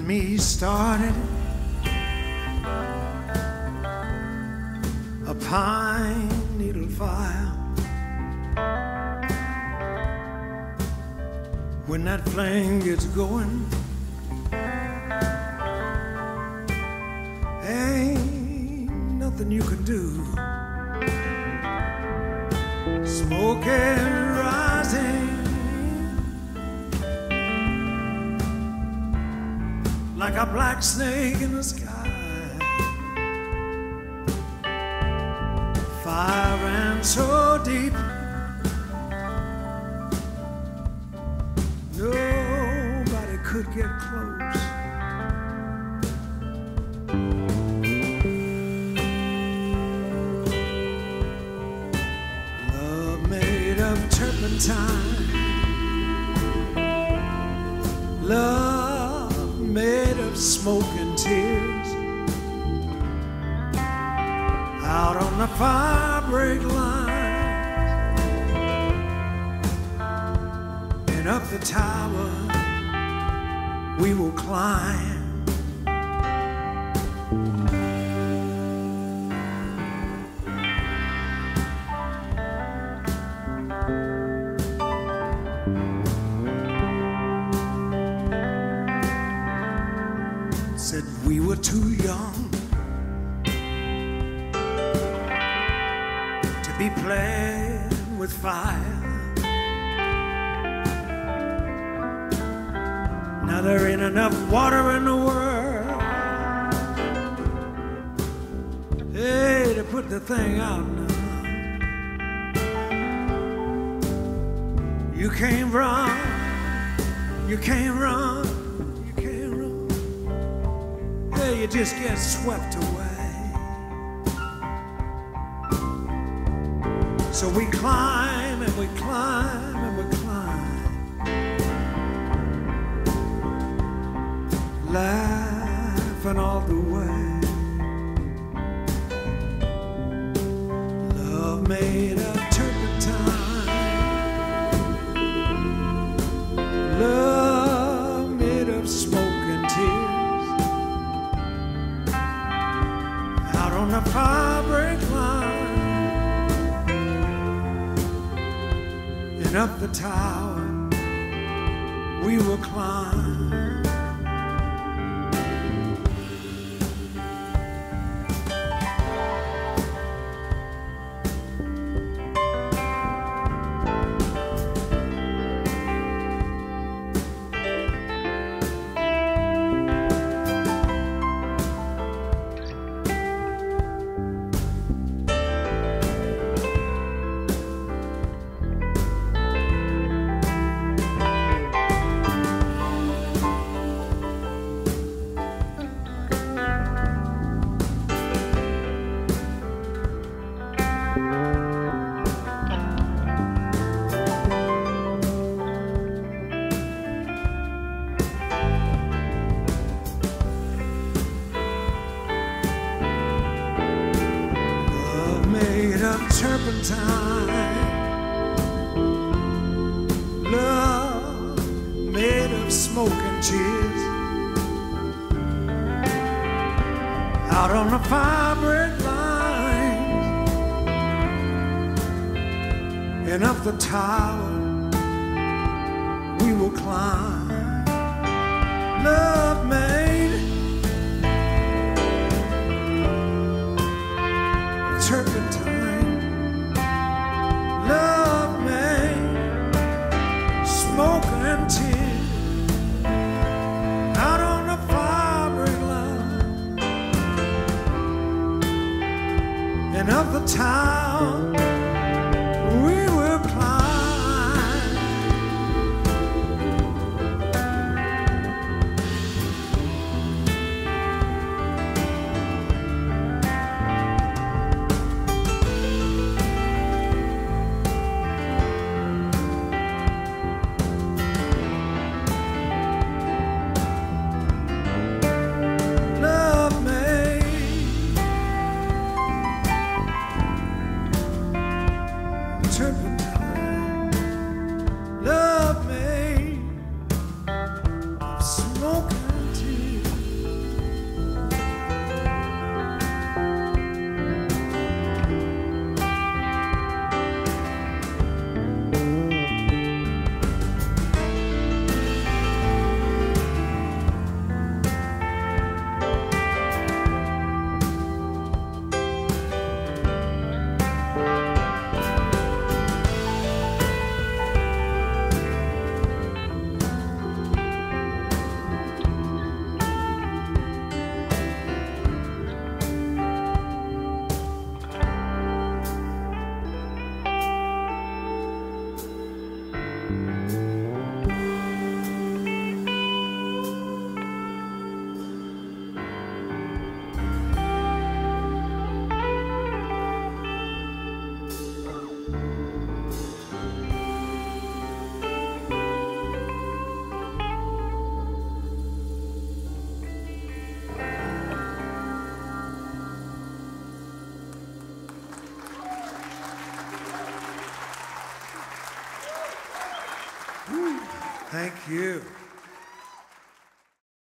me started a pine needle fire. When that flame gets going, ain't nothing you can do. Smoke and rising like a black snake in the sky. Fire ran so deep, nobody could get close. Love made of turpentine, love made of smoke and tears. Out on the fire break lines and up the tower we will climb. Said we were too young to be playing with fire. Now there ain't enough water in the world, hey, to put the thing out now. You can't run, you can't run, you can't run. Hey, you just get swept away. So we climb and we climb and we climb, laughing all the way. Love made of turpentine, love made of smoke and tears. Out on the fire break line and up the tower we will climb. Made of turpentine, love made of smoke and tears. Out on the fire break lines and up the tower we will climb. Love made turpentine, love made smoke and tears. Out on the fire break line and up the town we will climb. Turpentine, love made of smoke and tears. Thank you.